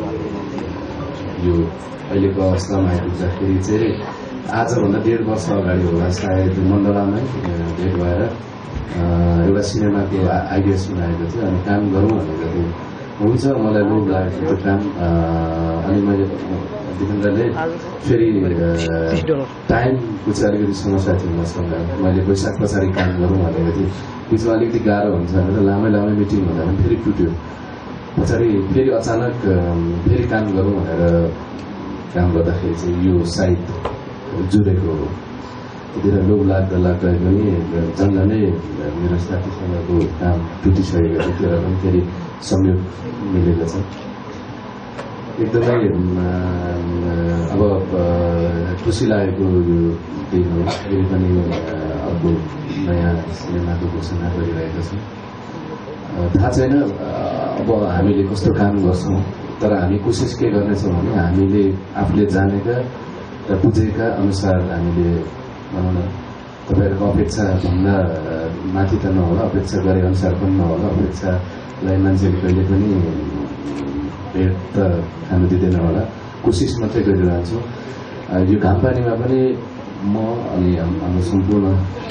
यो अहिलेको अवस्थामा आइपुग्दाखेरि चाहिँ आजभन्दा डेढ वर्ष अगाडि होला सायद मण्डलामै भेट भएर एउटा सिनेमाको आइडिया सुनाएको थियो अनि काम गरौँ भनेको थियो। हुन्छ मलाई लोभ लागेको त्यो काम। अनि मैले दिपेन्द्रले फेरि टाइमको चाहिँ अलिकति समस्या थियो मसँग, मैले वैशाख पछाडि काम गरौँ भनेको थिएँ। बिचमा अलिकति गाह्रो हुन्छ भनेर लामै लामै मिटिङ हुँदा पनि फेरि टुट्यो। पछाडि फेरि अचानक फेरि काम गरौँ भनेर काम गर्दाखेरि चाहिँ यो साइड जुरेको हो। त्यतिर लोभ लाग्दा लाग्दा पनि झन्झनै मेरो साथीसँगको काम टुटिसकेको थियो। त्यो पनि फेरि संयोग मिलेको छ। एकदमै अब खुसी लागेको यो दिन हो। फेरि पनि अर्को नयाँ सिनेमाको घोषणा गरिरहेको छ। थाहा छैन अब हामीले कस्तो काम गर्छौँ, तर हामी कोसिस के गर्नेछौँ भने हामीले आफूले जानेका र बुझेका अनुसार हामीले भनौँ न तपाईँहरूको अपेक्षा भन्दा माथि त नहोला, अपेक्षा गरे अनुसार पनि नहोला। अपेक्षालाई मान्छेले कहिले पनि भेट त खानु दिँदैन होला। कोसिस मात्रै गरिरहन्छौँ। यो घाम पानीमा पनि म अनि हाम्रो सम्पूर्ण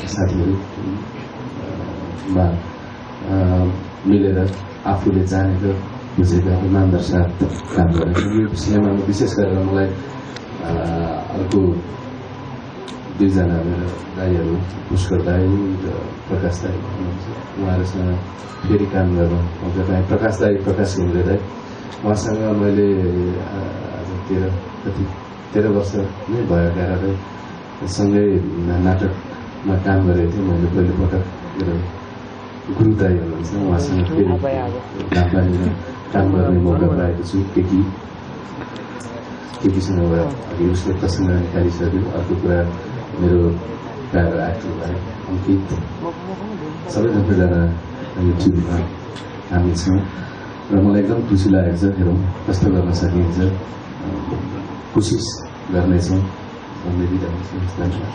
साथीहरूमा मिलेर आफूले जानेको बुझेका इमान्दार साथ काम गरेको यो विषयमा विशेष गरेर मलाई अर्को दुईजना मेरो दाईहरू पुष्कर दाई र प्रकाश दाई हुनुहुन्छ। उहाँहरूसँग फेरि काम गर्न मौका पाएँ। प्रकाश दाई प्रकाश घिमिरे दाई उहाँसँग मैले आज तेह्र कति तेह्र वर्ष नै भयो गएर सँगै नाटकमा काम गरेको थिएँ मैले पहिलोपटक। मेरो गुरु दाई हुनुहुन्छ, उहाँसँग फेरि नाम्पानीमा काम गर्ने मौका पाएको छु। टेकी टेकीसँग अघि उसले प्रसङ्ग निकालिसक्यो। अर्को कुरा मेरो प्यारो एक्टर भाइ अङ्कित, सबै सबैजना युट्युबमा हामी छौँ र मलाई एकदम खुसी लागेको छ। हेरौँ कस्तो गर्न सकिन्छ, कोसिस गर्नेछौँ भन्दै बिदा हुन्छु। धन्यवाद।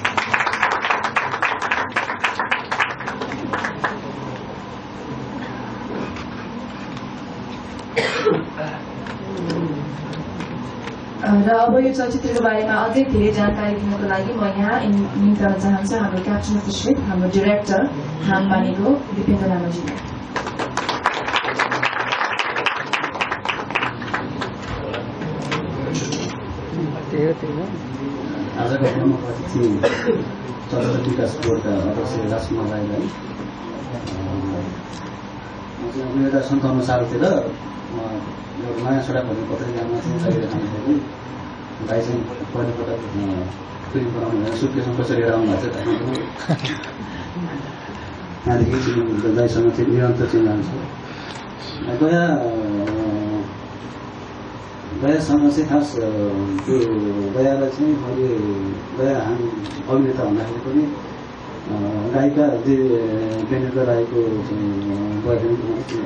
र अब यो चलचित्रको बारेमा अझै धेरै जानकारी दिनको लागि म यहाँ निम्ताउन चाहन्छु हाम्रो क्याप्टन अफ द शिप, हाम्रो डिरेक्टर हामबानीको दिपेन्द्र लामाजीलाई। आजको प्रमुख अतिथि चलचित्र विकास बोर्डका अध्यक्ष राजकुमार राईलाई, म एउटा सन्ताउन्न सालतिर नयाँ सडक भन्ने पत्रिकामा चाहिँ चाहिएर खाँदाखेरि भाइ चाहिँ पहिलोपटक फिल्म बनाउनु भनेर सुत्केसमा कसरी लिएर आउनु भएको थियो। त्यहाँदेखि दाइसँग चाहिँ निरन्तर चिन्जान छ। गया गयासँग चाहिँ खास त्यो गयालाई चाहिँ मैले गया हामी अभिनेता भन्दाखेरि पनि गायिका बेनेका राईको बोयफ्रेन्ड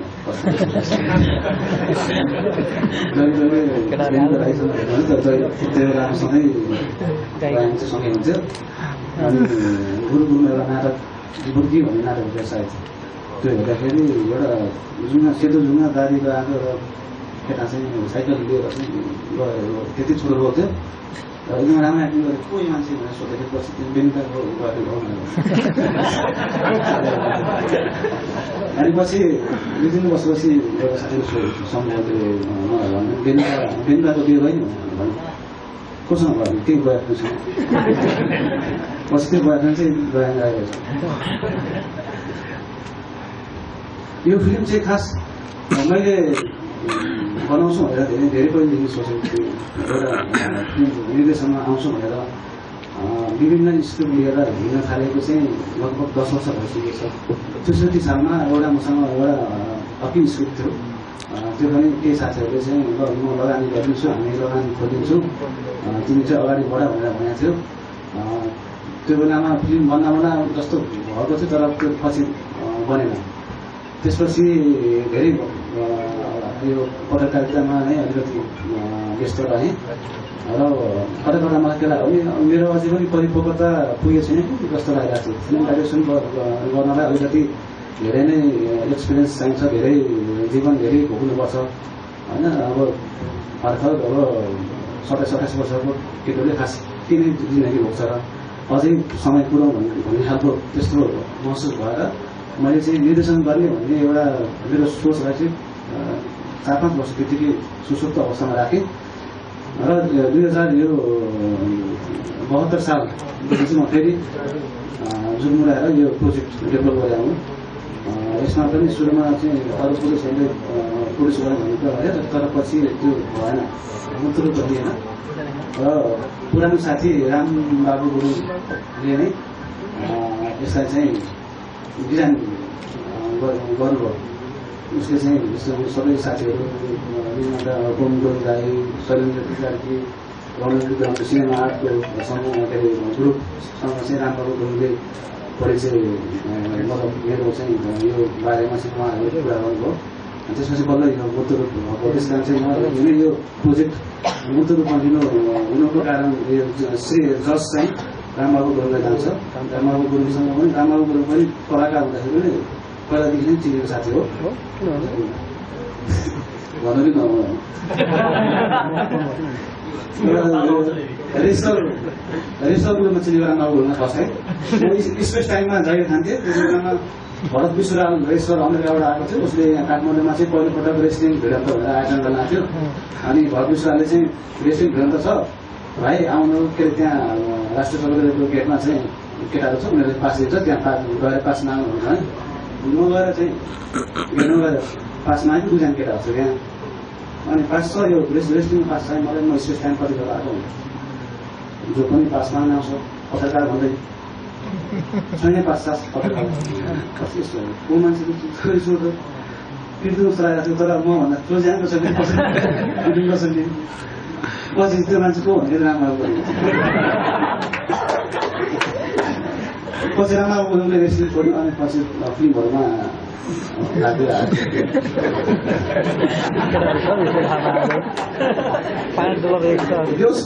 राईसँगै चाहिँ सँगै हुन्थ्यो। अनि गुरुकुलमा एउटा नाटक बुर्की भन्ने नाटक हुन्छ सायद, त्यो हेर्दाखेरि एउटा जुङ्गा सेतो जुङ्गा दारी लगाएको एउटा केटा चाहिँ साइकल लिएर चाहिँ गयो। त्यति छोटो गएको थियो र एकदम राम्रो एक्टिङ गरेको कोही मान्छे भनेर सोध्दाखेरि पछि त्यो बेनिकाको बोयफ्रेन्ड हो भनेर। अनि पछि दुई तिन वर्षपछि एउटा साथीले सम्झाउँथ्यो मलाई भन्नु बेनिका बेनिकाको बिहे भयो नि भन्नु कोसँग भयो भने त्यही बोयफ्रेन्डसँग। पछि त्यो बोयफ्रेन्ड चाहिँ गएर आएको छ। यो फिल्म चाहिँ खास मैले बनाउँछु भनेर धेरै धेरै पहिलेदेखि सोचेको थिएँ। एउटा निर्देशनमा आउँछु भनेर विभिन्न स्क्रिप्ट लिएर हिँड्न थालेको चाहिँ लगभग दस वर्ष भइसकेको छ। त्रिसठी सालमा एउटा मसँग एउटा अकिम स्क्रिप्ट थियो। त्यो पनि केही साथीहरूले चाहिँ ल म लगानी गरिदिन्छु, हामी लगानी खोलिदिन्छौँ, तिमी चाहिँ अगाडि बढ भनेर भनेको थियो। त्यो बेलामा फिल्म बन्दा बन्दा जस्तो भएको थियो, तर त्यो पछि बनेन। त्यसपछि धेरै यो पत्रकारितामा नै अलिकति व्यस्त रहेँ र कता कता मलाई के लाग्यो भने मेरो अझै पनि परिपक्वता पुगेको छैन जस्तो लागिरहेको छ। फिल्म डाइरेक्सन गर्नलाई अलिकति धेरै नै एक्सपिरियन्स चाहिन्छ, धेरै जीवन धेरै भोग्नुपर्छ होइन। अब भर्खर अब सत्ताइस अठाइस वर्षको केटोले खास के नै जिन्दगी भोग्छ र अझै समय पुऱ्याउँ भन्ने भन्ने खालको त्यस्तो महसुस भएर मैले चाहिँ निर्देशन गर्ने भन्ने एउटा मेरो सोचलाई चाहिँ चार पाँच वर्ष त्यतिकै सुसुप्त अवस्थामा राखेँ र दुई हजार यो बहत्तर सालदेखि चाहिँ म फेरि जुनमुरा आएर यो प्रोजेक्ट डेभलप गरेर आउँ। यसमा पनि सुरुमा चाहिँ अरू पुरुषहरूले पुरुष गरेर भन्ने कुरा भयो, तर पछि त्यो भएन, मुतुरु चलिएन। र पुरानो साथी रामबाबु गुरुङले नै यसलाई चाहिँ डिजाइन गर्नुभयो। उसले चाहिँ सबै साथीहरू कोम गोल राई, शैलेन्द्र त्रिपाठी, रणवीर सिनेमा आर्टको समूह के अरे ग्रुपसँग चाहिँ रामबाबु गुरुङले परिचय मतलब मेरो चाहिँ यो बारेमा चाहिँ उहाँहरूले कुरा गर्नुभयो। त्यसपछि बल्ल यो मूर्त रूप भएको त्यस कारण चाहिँ मैले यो प्रोजेक्ट मूर्त रूपमा लिनु हुनुको कारण यो श्री जस चाहिँ रामबाबु गुरुङलाई जान्छ। रामबाबु गुरुङसँग पनि रामबाबु गुरुङ पनि कलाकार हुँदाखेरि पनि पहिलादेखि नै चिनेको साथी हो भन्नु पनि नहुनु। रेसर रेसर गुरुङमा चिनेको रामबाबु गुरुङमा फर्स्ट है म स्पेस टाइममा जागिर खान्थेँ। त्यस बेलामा भरत विश्वराम रेसर अमेरिकाबाट आएको थियो। उसले यहाँ काठमाडौँमा चाहिँ पहिलोपटक रेस्लिङ भिडन्त भनेर आयोजन गर्न आएको थियो। अनि भरत विश्वरामले चाहिँ रेस्लिङ भिडन्त छ भाइ आउनु, के अरे त्यहाँ राष्ट्रिय सरोवरको गेटमा चाहिँ केटाहरू छ, उनीहरूले पास दिन्छ, त्यहाँ पा गएर पास माग्नु हुन्छ है। म गएर चाहिँ हेर्नु गएर पास माग्यो, दुईजना केटाहरू छ त्यहाँ। अनि पास छ यो रेस रेस्लिङ पास छ मलाई, म स्पेस टाइम कति बेला आएको जो पनि पास माग्न आउँछ पत्रकार भन्दै छैन पास सास पत्रकार यस्तो को मान्छेको छोरी सोध्यो पिर्नु जस्तो लागेको थियो। तर मभन्दा चोज्याएको छ कि पिर्नु कसरी पछि त्यो मान्छे को भनेर राम्रो पछि राम्रो गुरुङले रेस्लिङ छोड्यो। अनि पछि फिल्महरूमा लाग्दै आयो।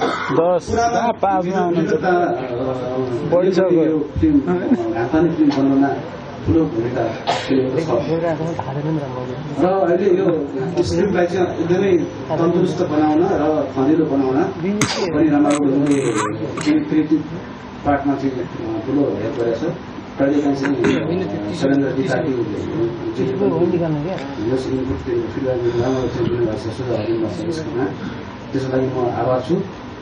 घाँपानी फिल्म बनाउन ठुलो भूमिका खेलेको छ। र अहिले यो स्क्रिप्टलाई चाहिँ एकदमै तन्दुरुस्त बनाउन र खँदिलो बनाउन पनि रामबाबु गुरुङले क्रिएटिभ पार्टमा चाहिँ ठुलो हेल्प गरेको छ। कहिलेकाहीँ चाहिँ शैलेन्द्र त्रिपाठी यस इनपुट फिडब्याक राम्रो चाहिँ दिनुभएको छ, सुझाव दिनुभएको छ यसमा। त्यसको लागि म आभार छु।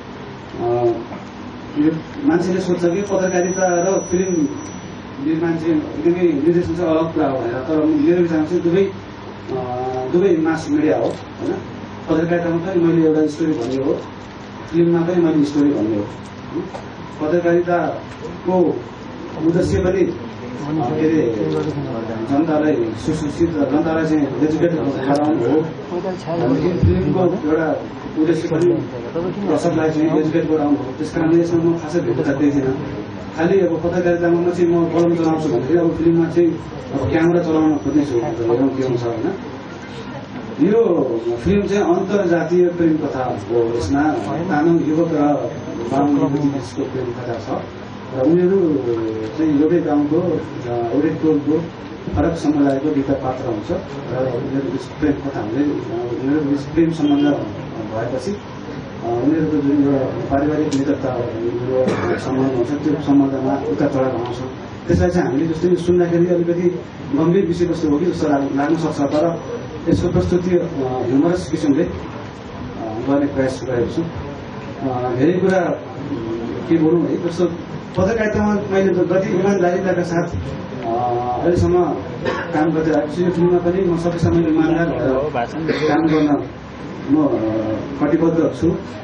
यो मान्छेले सोध्छ कि पत्रकारिता र फिल्म निर्माण चाहिँ एकदमै निर्देशन चाहिँ अलग कुरा हो भनेर, तर मेरो विचारमा चाहिँ दुवै दुवै मास मिडिया हो होइन। पत्रकारितामा पनि मैले एउटा स्टोरी भन्ने हो, फिल्ममा पनि मैले स्टोरी भन्ने हो। पत्रकारिताको उद्देश्य पनि के अरे जनतालाई सुशिक्षित जनतालाई चाहिँ एजुकेट गराउनु हो। फिल्मको एउटा उद्देश्य पनि दर्शकलाई चाहिँ एजुकेट गराउनु हो। त्यस कारणले यसमा म खासै भेट्टा देख्दिनँ। खालि अब पत्रकारितामा म चाहिँ म कलम चलाउँछु भन्दाखेरि अब फिल्ममा चाहिँ अब क्यामेरा चलाउन खोज्नेछु, हेरौँ के हुन्छ होइन। यो फिल्म चाहिँ अन्तर्जातीय प्रेम कथा हो। यसमा तामाङ युवक र बाहुन युवतीको प्रेम कथा छ र उनीहरू चाहिँ एउटै गाउँको एउटै टोलको फरक समुदायको दुईटा पात्र हुन्छ र उनीहरू प्रेम कथा हुँदै उनीहरू प्रेम सम्बन्ध भएपछि उनीहरूको जुन एउटा पारिवारिक मित्रता सम्बन्ध हुन्छ त्यो सम्बन्धमा उता चढाएर आउँछ। त्यसलाई चाहिँ हामीले जस्तै सुन्दाखेरि अलिकति गम्भीर विषयवस्तु हो कि जस्तो लाग्न सक्छ, तर यसको प्रस्तुति ह्युमरस किसिमले गर्ने प्रयास गरेको छु। धेरै कुरा के भनौँ है, जस्तो पत्रकारितामा मैले जति इमान्दारिताका साथ अहिलेसम्म काम गर्दै आएको छु, यो फिल्ममा पनि म सकेसम्म इमान्दार भएर काम गर्न म कटिबद्ध छु।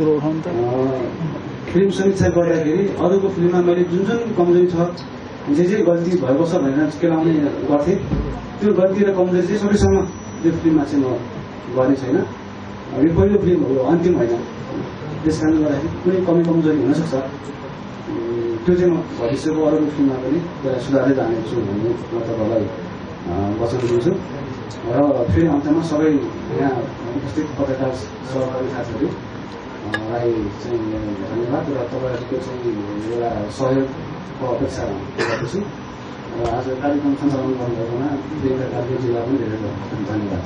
फिल्म समीक्षा गर्दाखेरि अरूको फिल्ममा मैले जुन जुन कमजोरी छ, जे जे गल्ती भएको छ भनेर केलाउने गर्थेँ, त्यो गल्ती र कमजोरी चाहिँ सकेसम्म यो फिल्ममा चाहिँ म गर्ने छैन। यो पहिलो फिल्म हो, अन्तिम होइन। त्यस कारणले गर्दाखेरि कुनै कमी कमजोरी हुनसक्छ, त्यो चाहिँ म भविष्यको अरू फिल्ममा पनि त्यसलाई सुधार्दै जानेछु भन्ने म तपाईँलाई वचन दिन्छु। र फेरि अन्तमा सबै यहाँ उपस्थित पत्रकार सहकारी साथीहरूलाई चाहिँ धन्यवाद र तपाईँहरूको चाहिँ एउटा सहयोगको अपेक्षा गर्दछु। र आज कार्यक्रम सञ्चालन गर्नुभएकोमा प्रियङ्का कार्की जिल्ला पनि धेरै धन्यवाद।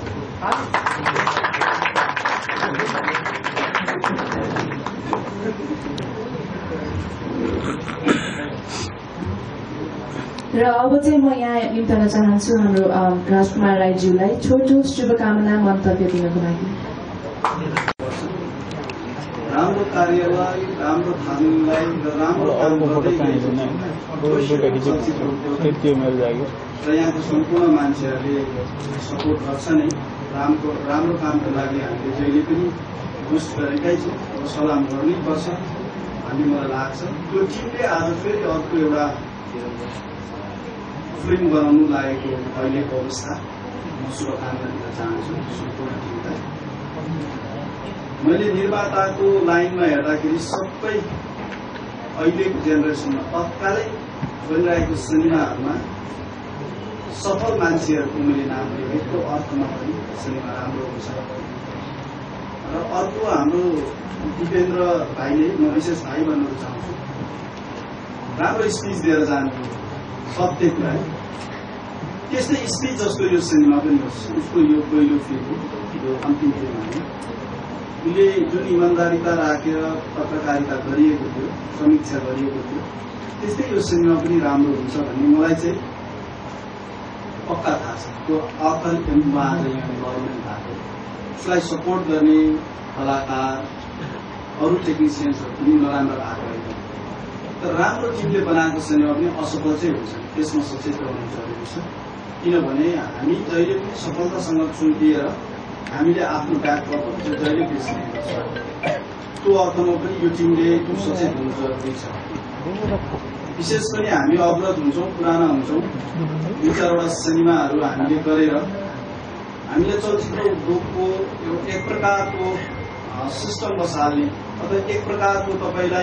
र अब चाहिँ म यहाँ निम्ताउन चाहन्छु हाम्रो राजकुमार राईज्यूलाई छोटो शुभकामना मन्तव्य दिनको लागि। राम्रो कार्यलाई, राम्रो थालनीलाई र राम्रो काम गर्दै र यहाँको सम्पूर्ण मान्छेहरूले सपोर्ट गर्छ नै। राम्रो राम्रो कामको लागि हामीले जहिले पनि होस्ट गरेकै छौँ र सलाम गर्नै पर्छ भन्ने मलाई लाग्छ। त्यो टिमले आज फेरि अर्को एउटा फिल्म बनाउनु लागेको अहिलेको अवस्था म शुभकामना दिन चाहन्छु सम्पूर्ण टिमलाई। मैले निर्माताको लाइनमा हेर्दाखेरि सबै अहिलेको जेनेरेसनमा तत्कालै बनिरहेको सिनेमाहरूमा सफल मान्छेहरूको मैले नाम लिएको अर्थमा पनि सिनेमा राम्रो हुन्छ। र अर्को हाम्रो दिपेन्द्र भाइले, म विशेष भाइ भन्न चाहन्छु, राम्रो स्पिच दिएर जानु सत्य कुरा। त्यस्तै स्पिच जस्तो यो सिनेमा पनि होस्। उसको यो पहिलो फिल्म हो, यो अन्तिम फिल्म होइन। उसले जुन इमान्दारिता राखेर पत्रकारिता गरिएको थियो, समीक्षा गरिएको थियो, त्यस्तै यो सिनेमा पनि राम्रो हुन्छ भन्ने मलाई चाहिँ पक्का थाहा छ। त्यो अर्थमा आज यहाँ गभर्मेन्ट भएको उसलाई सपोर्ट गर्ने कलाकार अरू टेक्निसियन्सहरू पनि नराम्रो भएको होइन। तर राम्रो टिमले बनाएको सिनेमा पनि असफल चाहिँ हुन्छ, त्यसमा सचेत रहनु जरुरी छ। किनभने हामी जहिले पनि सफलतासँग चुनिएर हामीले आफ्नो ब्याकअप जहिले बिर्सिने गर्छ। त्यो अर्थमा पनि यो टिमले सचेत हुनु जरुरी छ। विशेष पनि हामी अवगत हुन्छौँ, पुराना हुन्छौँ, दुई चारवटा सिनेमाहरू हामीले गरेर हामीले चलचित्र उद्योगको एक प्रकारको सिस्टम बसाल्ने अथवा एक प्रकारको तपाईँलाई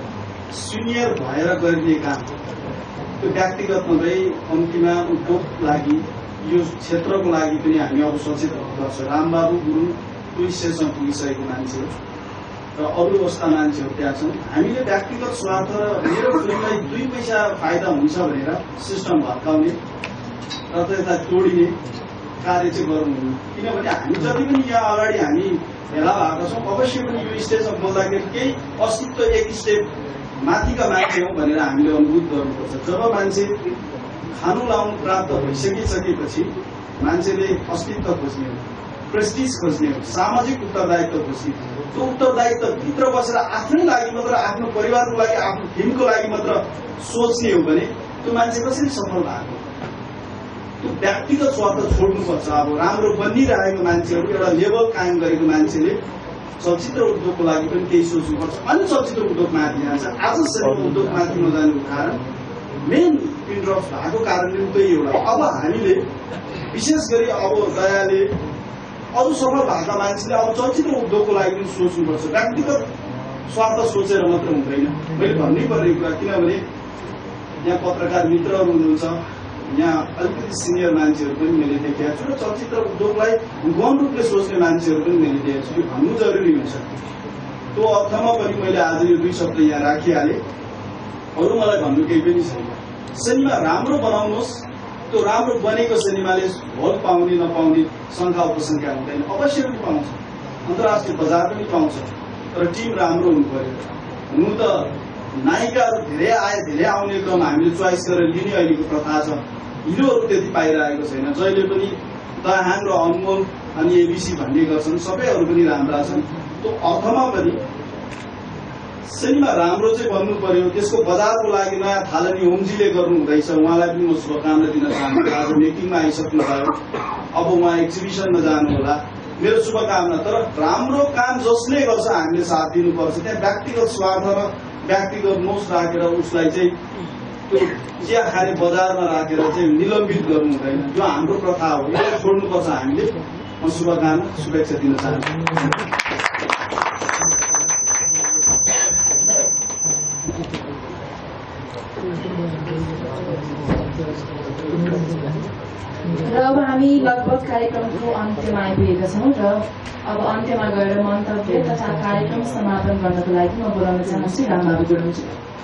सिनियर भएर गरिने काम, त्यो व्यक्तिगत नभई कम्तीमा उद्योगको लागि, यो क्षेत्रको लागि पनि हामी अब सचेत हुनुपर्छ। रामबाबु गुरुङ दुई स्टेजमा पुगिसकेको मान्छे र अरू अवस्था मान्छेहरू त्यहाँ छन्। हामीले व्यक्तिगत स्वार्थ र मेरो फिल्मलाई दुई पैसा फाइदा हुन्छ भनेर सिस्टम भत्काउने र यता तोडिने कार्य चाहिँ गर्नुहुन्न। किनभने हामी जति पनि यहाँ अगाडि हामी भेला भएका छौँ, अवश्य पनि यो स्टेजमा बोल्दाखेरि केही अस्तित्व एक स्टेप माथिका मान्छे हो भनेर हामीले अनुभूत गर्नुपर्छ। जब मान्छे खानु लाउनु प्राप्त भइसकिसकेपछि मान्छेले अस्तित्व खोज्ने हो, प्रेस्टिज खोज्ने हो, सामाजिक उत्तरदायित्व खोज्ने। त्यो उत्तरदायित्व भित्र बसेर आफ्नै लागि मात्र, आफ्नो परिवारको लागि, आफ्नो टिमको लागि मात्र सोच्ने हो भने त्यो मान्छे कसरी सफल भएको? त्यो व्यक्तिगत स्वार्थ छोड्नुपर्छ। अब राम्रो बनिरहेको मान्छेहरू, एउटा लेभल कायम गरेको मान्छेले चलचित्र उद्योगको लागि पनि केही सोच्नुपर्छ। अनि चलचित्र उद्योग माथि जान्छ। आज सिनेमा उद्योग माथि नजानुको कारण, मेन पिन ड्रप भएको कारणले त्यही एउटा। अब हामीले विशेष गरी अब दयाले अरू सफल भएका मान्छेले अब चलचित्र उद्योगको लागि पनि सोच्नुपर्छ। व्यक्तिगत स्वार्थ सोचेर मात्र हुँदैन। मैले भन्नै पर्ने कुरा, किनभने यहाँ पत्रकार मित्रहरू हुनुहुन्छ, यहाँ अलिकति सिनियर मान्छेहरू पनि मैले देखेको छु र चलचित्र उद्योगलाई गौण रूपले सोच्ने मान्छेहरू पनि मैले देखेको छु। यो भन्नु जरुरी हुन्छ। त्यो अर्थमा पनि मैले आज यो दुई शब्द यहाँ राखिहालेँ। अरू मलाई भन्नु केही पनि छैन। सिनेमा राम्रो बनाउनुहोस्। त्यो राम्रो बनेको सिनेमाले भोट पाउने नपाउने शङ्का उपशङ्का हुँदैन, अवश्य पनि पाउँछ, अन्तर्राष्ट्रिय बजार पनि पाउँछ। तर टिम राम्रो हुनु पर्यो। हुनु त नायिकाहरू धेरै आए, धेरै आउने क्रम हामीले चोइस गरेर लिने अहिलेको प्रथा छ। हिरोहरू त्यति पाइरहेको छैन। जहिले पनि दहाङ र अनमोल अनि एबिसी भन्ने गर्छन्, सबैहरू पनि राम्रा छन्। त्यो अर्थमा पनि सिनेमा राम्रो चाहिँ बन्नु पर्यो। त्यसको बजारको लागि नयाँ थालनी होमजीले गर्नु हुँदैछ, उहाँलाई पनि म शुभकामना दिन चाहन्छु। आज मेकिङमा आइसक्नु भयो, अब उहाँ एक्जिबिसनमा जानु होला, मेरो शुभकामना। तर राम्रो काम जसले गर्छ हामीले साथ दिनुपर्छ। त्यहाँ व्यक्तिगत स्वार्थ र व्यक्तिगत मोस राखेर उसलाई चाहिँ त्यो चिया खाने बजारमा राखेर चाहिँ निलम्बित गर्नु हुँदैन। यो हाम्रो प्रथा हो, यसलाई छोड्नुपर्छ हामीले। म शुभकामना शुभेच्छा दिन चाहन्छु। र अब हामी लगभग कार्यक्रमको अन्त्यमा आइपुगेका छौँ र अब अन्त्यमा गएर मन्तव्य तथा कार्यक्रम समापन गर्नको लागि म बोलाउन चाहन्छु रामबाबु गुरुङजी।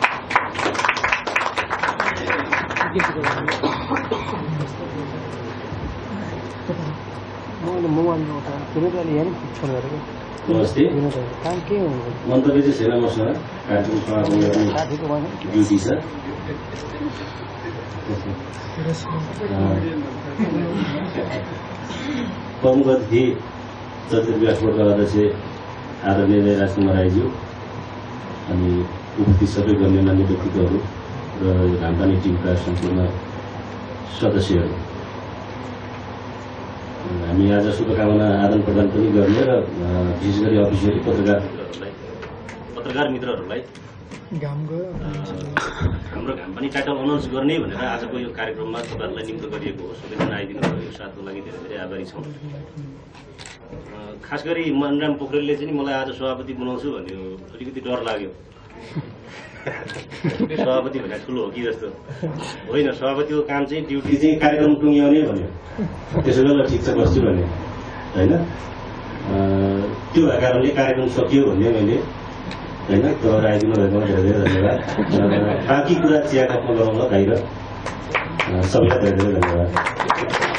नमस्ते। मन्तव्य चाहिँ छैन मसँग, कार्यक्रम समापन गर्ने ड्युटी छ। प्रमुख अतिथि चलचित्र विकास बोर्डका अध्यक्ष आदरणीय राजकुमार राईज्यू अनि उपस्थित सबै गण्यमान्य व्यक्तित्वहरू र घामपानी टिमका सम्पूर्ण सदस्यहरू, हामी आज शुभकामना आदान प्रदान पनि गर्ने र विशेष गरी अफिसियली पत्रकार पत्रकार मित्रहरूलाई हाम्रो घामपानी टाइटल अनाउन्स गर्ने भनेर आजको यो कार्यक्रममा तपाईँहरूलाई निम्तो गरिएको हो। सबैजना आइदिनु भयो, साथको लागि धेरै धेरै आभारी छौँ। खास गरी मनराम पोखरेलले चाहिँ मलाई आज सभापति बनाउँछु भन्यो, अलिकति डर लाग्यो। सभापति भनेर ठुलो हो कि जस्तो होइन, सभापतिको काम चाहिँ ड्युटी चाहिँ कार्यक्रम टुङ्ग्याउने भन्यो। त्यसो बेला ठिक छ बस्छु भने होइन, त्यो भएको कारणले कार्यक्रम सकियो भन्ने मैले होइन। तपाईँहरू आइदिनु भएकोमा धेरै धेरै धन्यवाद। बाँकी कुरा चिया कपमा गरौँला बाहिर। सबैलाई धेरै धेरै धन्यवाद।